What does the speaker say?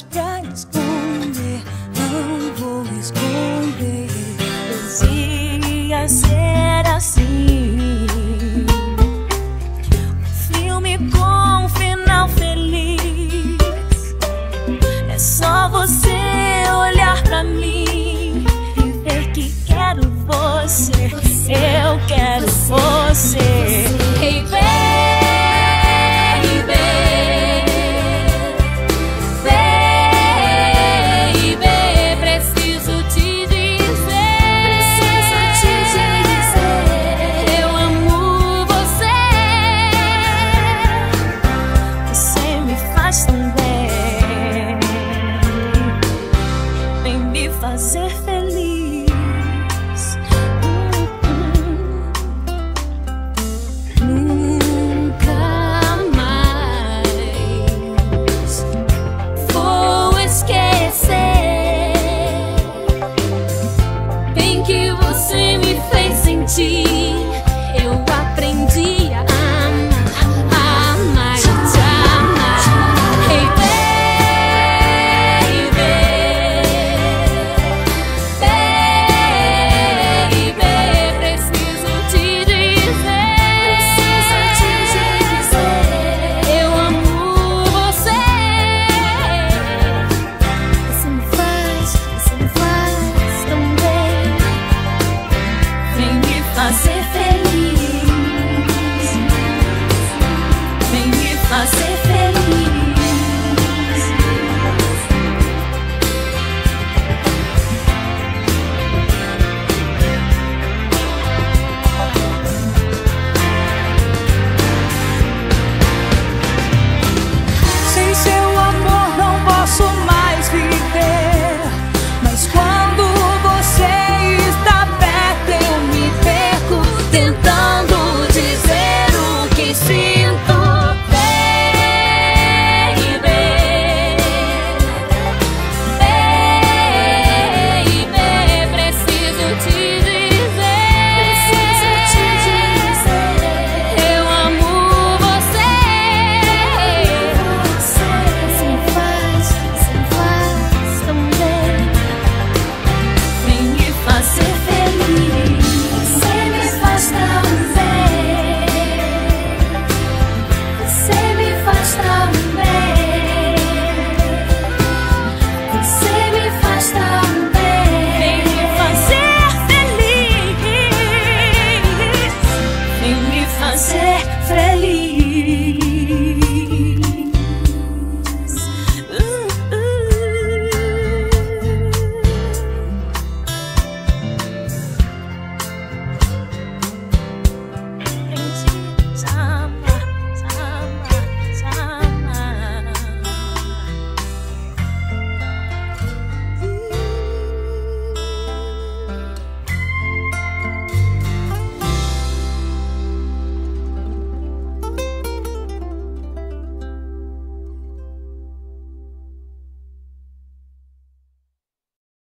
pra esconder, não vou esconder. Devia ser assim, um filme com um final feliz. É só você olhar pra mim e ver que quero você. Eu quero você. Hey, fazer feliz. Nunca mais vou esquecer bem que você me fez sentir.